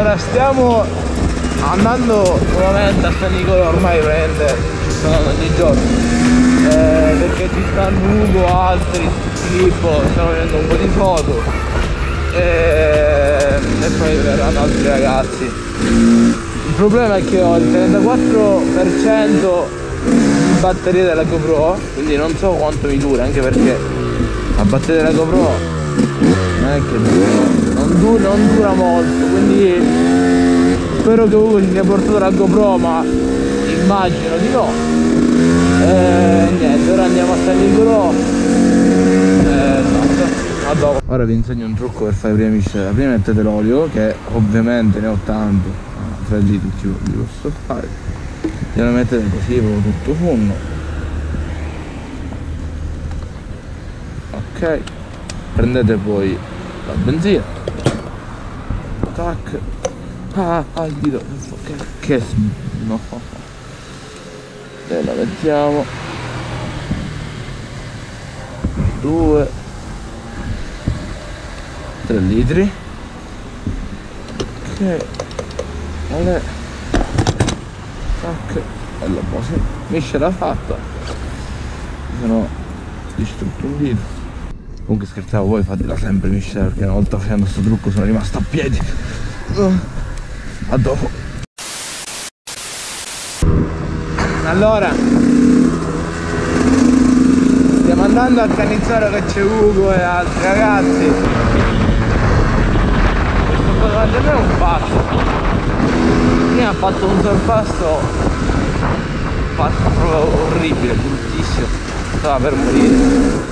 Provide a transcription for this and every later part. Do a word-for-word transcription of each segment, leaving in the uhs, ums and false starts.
Allora, stiamo andando nuovamente a San Nicolò, ormai veramente ci sto andando ogni giorno, eh, perché ci stanno Ugo, altri, Filippo, stanno vedendo un po' di foto, eh, e poi verranno altri ragazzi. Il problema è che ho il trentaquattro per cento di batteria della GoPro, quindi non so quanto mi dura, anche perché la batteria della GoPro non è che dura, non dura, non dura molto, quindi spero che Ugo si sia portato la GoPro, ma immagino di no. E niente, ora andiamo a San Nicolò. E basta. A dopo. Ora vi insegno un trucco per fare prima miscela. Prima mettete l'olio, che ovviamente ne ho tanto, tre litri ci posso fare. Glielo mettete così proprio tutto funno. Ok. Prendete poi la benzina. Tac. Ah, ah, il dito. Che, che no. E la mettiamo. Due. Tre litri. Ok. Vale. Tac. E la posa. Miscela fatta. Se no distrutto un dito. Comunque scherzavo, voi fatela sempre miscela, perché una volta facendo questo trucco sono rimasto a piedi. Uh. A dopo. Allora stiamo andando al Canizzaro, che c'è Ugo e altri ragazzi. Questo qua davanti a me è un pazzo. Prima ha fatto un sorpasso fatto proprio orribile, bruttissimo, stava per morire.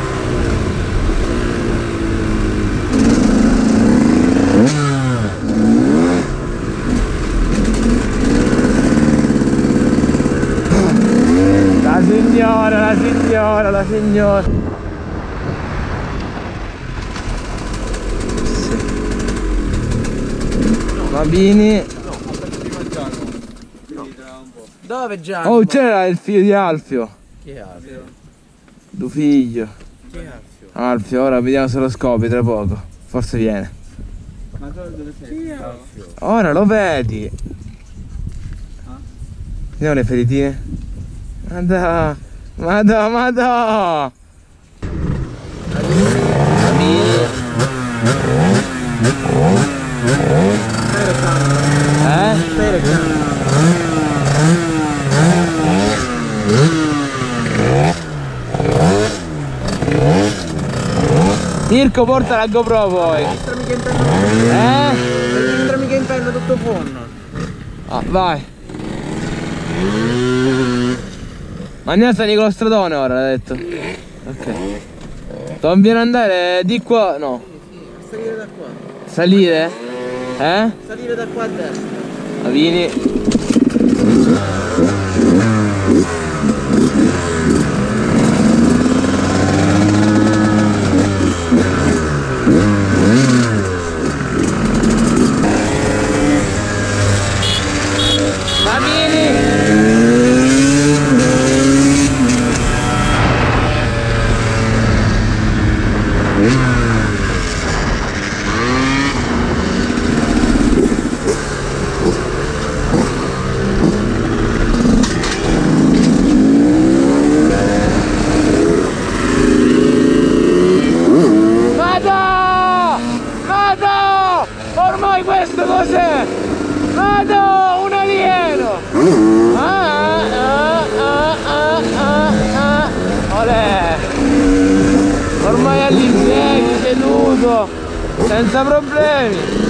La signora, la signora, la signora. Sì. Bambini. Dove Giacomo? Oh, c'era il figlio di Alfio. Chi è Alfio? Tuo figlio. Chi è Alfio? Alfio, ora vediamo se lo scopi tra poco. Forse viene. Ma dove sei? Chi è Alfio? Ora lo vedi. Ah? Vediamo le feritine. Madò, madò, madò. Eh? Mirko, porta la GoPro poi. Entra mica in penna. Eh? Entra mica in penna tutto fonno. Ah, vai. Ma andiamo a San Nicolò Stradone ora, l'ha detto. Ok. Conviene andare di qua? No. Salire da qua. Salire? Eh? Salire da qua a destra. Ma vieni. Ormai questo cos'è? Vado, un alieno! Ah, ah, ah, ah, ah, ah. Olè! Ormai all'inpiego, seduto, senza problemi!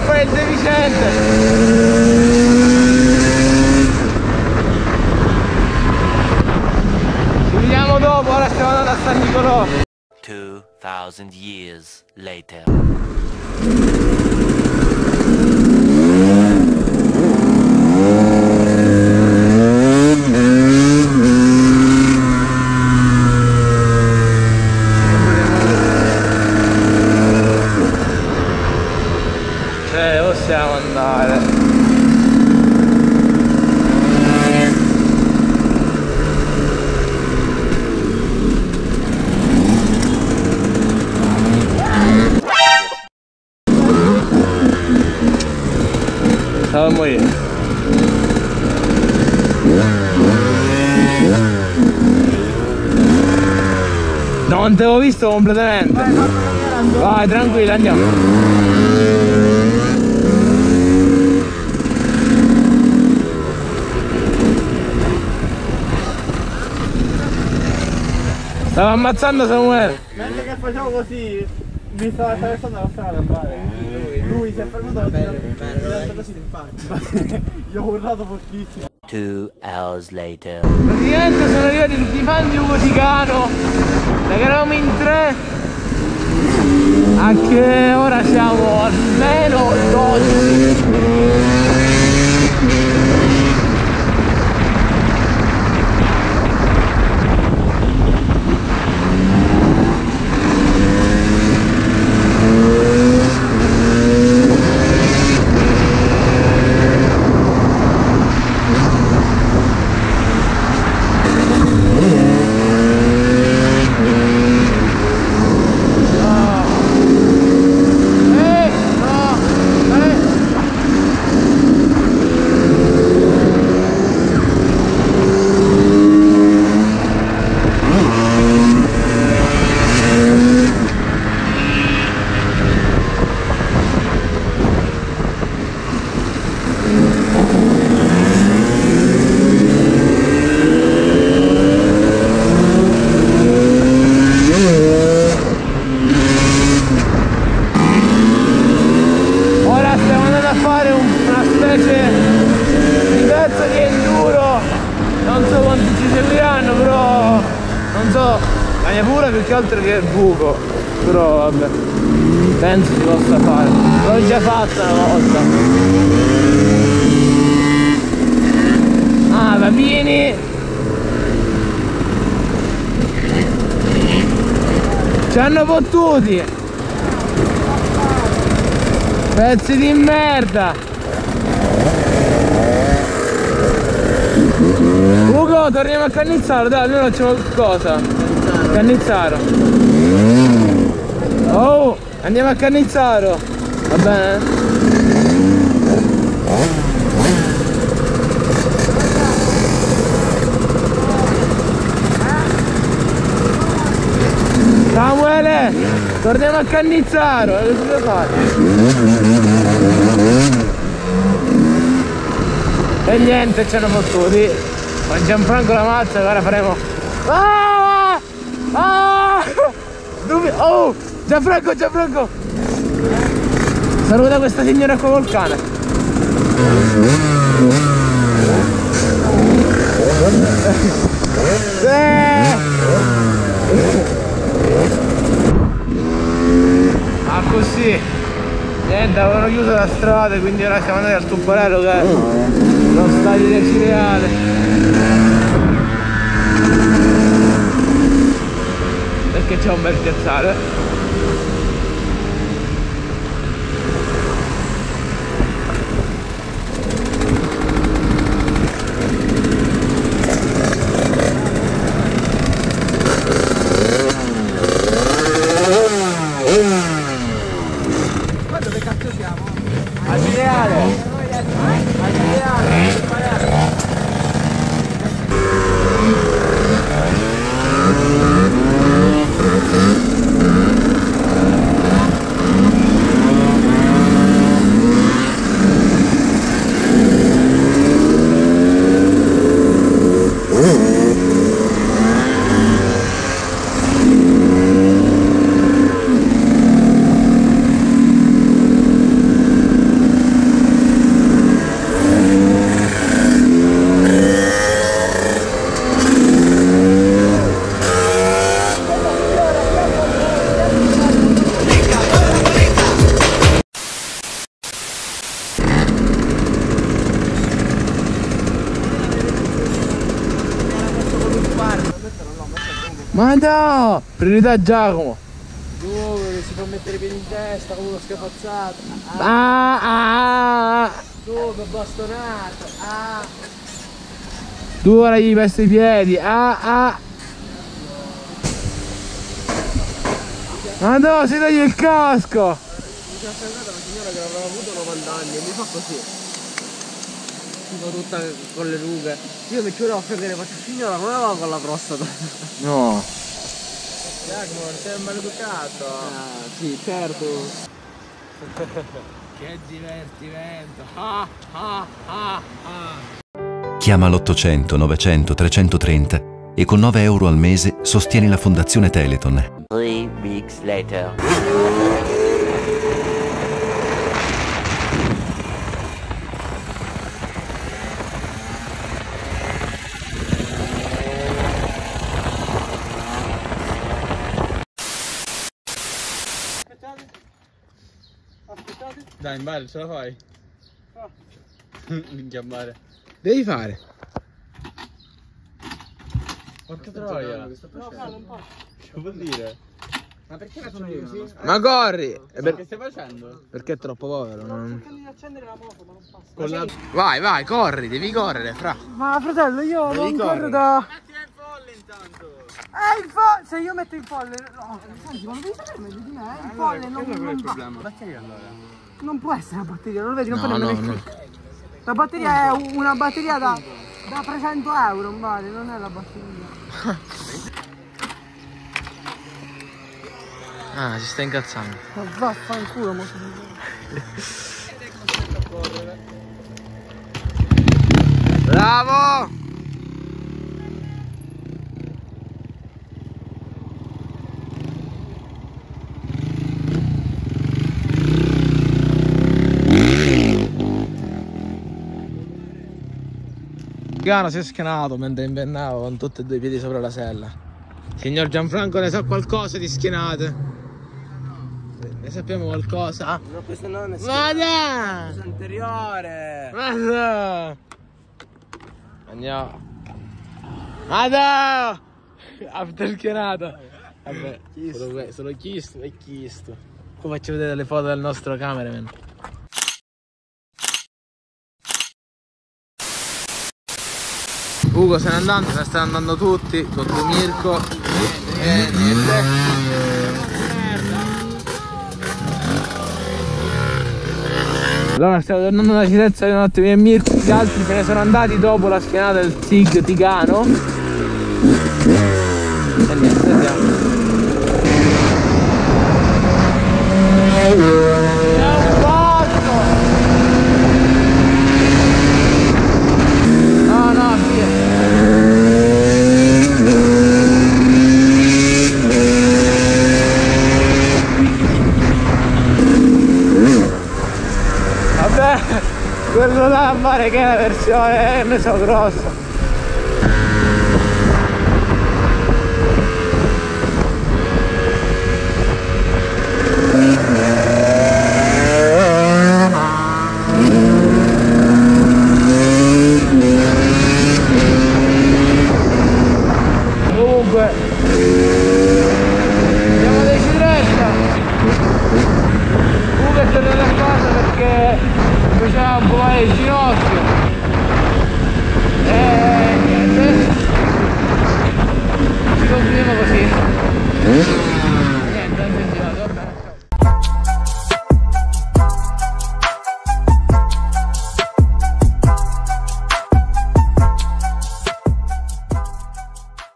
fai il deficiente. Ci vediamo dopo, ora stiamo andando a San Nicolò. Two thousand years later. Cioè, possiamo andare. Stavo a morire. Non te l'avevo visto completamente. Vai, tranquillo, andiamo. Stavo ammazzando Samuele. Mentre che facevo così, mi stava attraversando la strada al mare. Lui, lui si è fermato e mi ha dato così in faccia. Gli ho urlato fortissimo. Two hours later. Praticamente sono arrivati tutti i fan di Ugo Ticano, da che eravamo in tre a che ora siamo almeno dodici. Più che altro che il buco, però vabbè, penso si possa fare, l'ho già fatta una volta. Ah, bambini, ci hanno fottuti, pezzi di merda. Ugo, torniamo a Cannizzaro, dai, almeno facciamo qualcosa. Cannizzaro. Oh, andiamo a Cannizzaro. Va bene? Samuele, torniamo a Cannizzaro. Che cosa fare? E niente, ci hanno fottuti. Con Gianfranco la mazza, ora faremo. Ah! Ah! Oh! Gianfranco, Gianfranco! Saluta questa signora qua col cane. Eh! Ah, così. Niente, avevano chiuso la strada, quindi ora siamo andati al Tupparello, che è lo stadio del Cireale. Perché c'è un bel piazzale. Ma dove cazzo siamo? Al Cireale. Al Cireale. Thank you. Ma no! Priorità a Giacomo! Dove si fa mettere i piedi in testa come uno scapazzato. Ah, ah, ah. Dove bastonato. Ah. Tu ora gli messo i piedi. Ah, ah. Ma no, si toglie il casco! Mi si è affiancata una signora che avrà avuto novanta anni e mi fa così. Tipo tutta con le rughe. Io mi chiudo a affiancare, faccio signora, come va con la prostata? No. Giacomo, sei un maleducato. Ah, sì, certo. Che divertimento. Ah, ah, ah, ah. Chiama l'ottocento novecento trecentotrenta e con nove euro al mese sostieni la Fondazione Telethon. Three weeks later. Aspettate. Aspettate. Dai, in bar, ce la fai? Ah. Minchia mare. Devi fare. Porca troia. No, fa, non fa. Che vuol dire? Ma perché la sono io così? Ma corri! E per- Che stai facendo? Perché è troppo povero? Sto Non... cercando di accendere la moto, ma non passa. Con la... Vai, vai, corri, devi correre, fra. Ma fratello, io Devi non correre. corro da... Metti in folle intanto! Eh, il folle! Se io metto in folle... No, senti, ma non devi sapere meglio di me, eh? Il folle non, Quello è non il va. problema. Batteria allora. Non può essere la batteria, non lo vedi? Non No, fa nemmeno no, il no. click. La batteria è una batteria da, da trecento euro, non vale, non è la batteria. Ah, si sta incazzando. Ma vaffanculo, mo Bravo! Gano si è schienato mentre invennava con tutti e due i piedi sopra la sella. Signor Gianfranco ne sa qualcosa di schienate? Ne sappiamo qualcosa? No, questo non è Ma dai! questo è anteriore. Ma dai! Andiamo! Ma dai! After schienata! Vabbè, solo, que- solo chisto e chisto. Poi faccio vedere le foto del nostro cameraman. Ugo se n'è andando, se ne stanno andando tutti, con tu Mirko e niente. Allora stiamo tornando alla Citezza di un attimo e Mirko, gli altri se ne sono andati dopo la schienata del Sig Tigano. E niente, andiamo. È un botto! No, no, via. Vabbè, quello là a mare che è la versione ne so grossa. Comunque andiamo dei citretta. Ugo è tornato a casa perché faceva un po' male il ginocchio e niente, ci concludiamo così.